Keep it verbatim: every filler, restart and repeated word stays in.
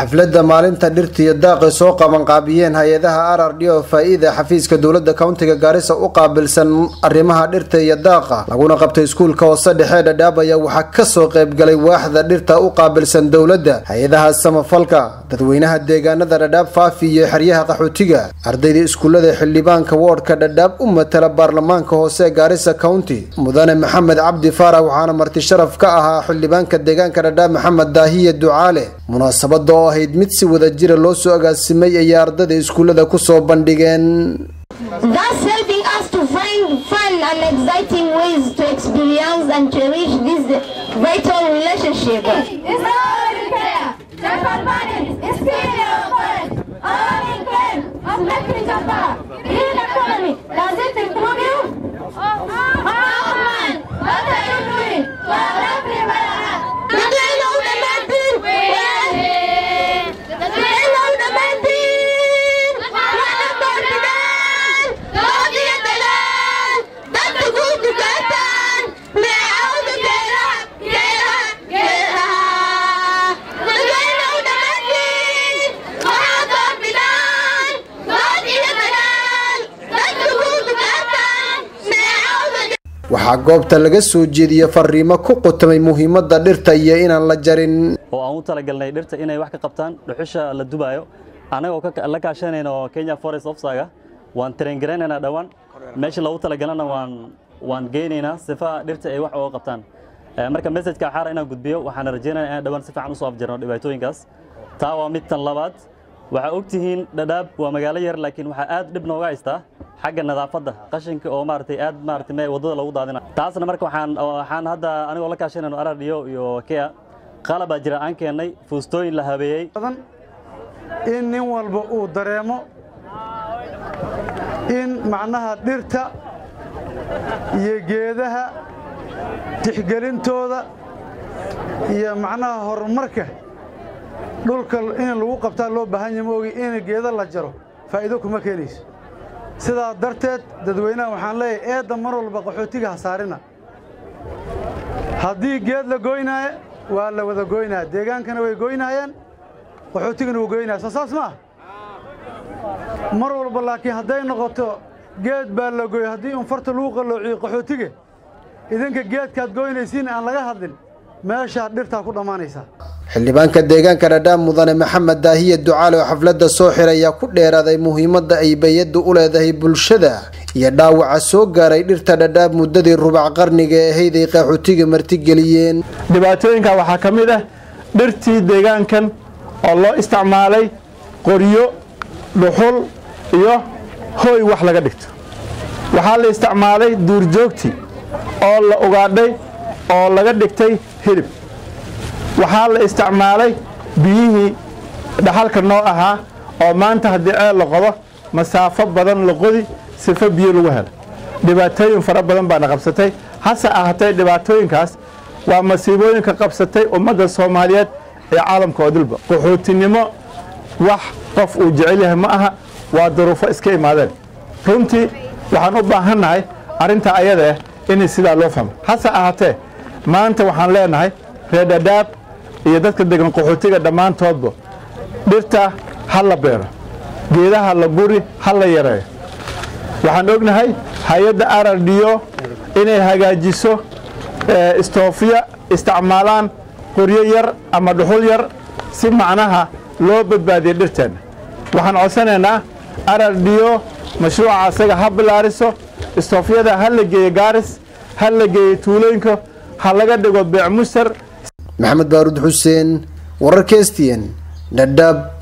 xafladda maalinta dhirta iyo daaqa soo qaban qaabiyeen hay'adaha R R D oo faa'iida xafiiska dawladda countiga Garissa u qaabilsan arrimaha dhirta iyo daaqa laguna qabtay iskuulka hoose dhexe Dadaab ayaa waxa ka soo qayb galay waaxda dhirta u qaabilsan dawladda hay'adaha samafalka dadweynaha deegaanada Dadaab Faafi iyo xeryaha qaxootiga ardayda iskuulada xildhibaanka wardka Dadaab u matala baarlamaanka hoose Garissa County mudane Maxamed Cabdi Faarax waxaana marti sharaf ka ahaa xildhibaanka deegaanka Dadaab Maxamed Daahiye Ducaale munaasabada oo ahayd mid si wada jir loo soo agaasimay ay ardayda iskuulada ku soo bandhigeen. That's helping us to find fun and exciting ways to experience and cherish this vital relationship. Does it improve you? Oh, man! What are you doing? waxaa goobta laga soo jeediyay fariimo ku qotomay muhiimadda dhirta iyo inaan la jarin oo aan u talagalnay dhirta inay wax ka qabtaan dhuxusha la dubayo anagoo ka la kaashanayno Kenya Forest Office-ga waan train garanaynaa dhawaan meesha lagu talagalana waan waan geenaynaa sifa dhirta ay wax uga qabtaan marka message-ka xaar inaan gudbiyo waxaan rajaynayaa in dhawaan si fiican u soo afjarno dhibaatooyinkaas taa waa mid tan labaad waxa ogtihiin Dadaab waa magaalo yar laakiin waxa aad dhib nooga haystaa xagga nadaafadda qashinka oo maartay aad maartay mee wadada lagu daadina taasna marka waxaan waxaan hadda anigoo la kaashanayno R R D iyo Kea qalab jira aan keenay fuustooyin la habeeyay in nin walba uu dareemo in macnaha dhirta iyo geedaha tixgelintooda iyo macnaha horumarka dhulka in lagu qabtaa loo baahan yahay moogi in geeda la jaro faa'iido kuma keenayso sidaa darteed dadweynaha waxaan leeyahay eedda mar walba qaxootiga hasaarina haddii geed la goynaayo waa la wada goynaa deegaankana way goynayaan qaxootigana wuu goynaa soo saas ma mar walba laakiin hadday noqoto geed baa la gooy haddii un farta lagu qalloociyo qaxootiga idinka geedkaad goynaysiin aan laga hadlin meesha dhirtaa ku dhamaanaysa xildhibaanka deegaanka Dadaab mudane Maxamed Daahiye Ducaale oo xafladda soo xiraya ku dheeraaday muhiimadda ay bay'adu u leedahay bulshada iyo dhaawaca soo gaaray dhirta Dadaab muddadii rubac qarniga ee hay'day qaxootiga martigeliyeen dhibaatooyinka waxa kamid ah dhirtii deegaankan oo loo isticmaalay qoryo dhuxul iyo hooy wax laga dhigto waxa la isticmaalay duurjoogti oo la ogaadhay oo laga dhigtay hilib waxaa la isticmaalay biyihii dhaxalka noo ahaa oo maanta haddii ay la qodo masaafo badan la qodi sifa biyo lagu helo dhibaatooyin fara badan baa na qabsatay hase ahaatee dhibaatooyinkaas waa masiibooyinka qabsatay ummadda Soomaaliyeed ee caalamka oo dilba qaxootinimo wax qof uu jecel yahay ma aha waa duruufo iska imaadeen runtii waxaan u baahanahay arinta ayada ah in sida loo fahmo hase ahaatee maanta waxaan leenahay reer Dadaab iyo dadka degan qaxootiga dhamaantoodba dhirta hal la beero geedaha la guri hal la yareeyo waxaan ognahay hay'adda R R D inay hagaajiso istoofiya isticmaalaan qoryo yar ama dhuxul yar si macnaha loo badbaadiyo dhirteena waxaan codsanaynaa R R D mashruuca asaga ha bilaariso istoofiyada hal la geeyo Garis hal la geeyo tuulooyinka hal laga dhigo beec musar Maxamed Baarud Xuseen wararka S T N Dadaab.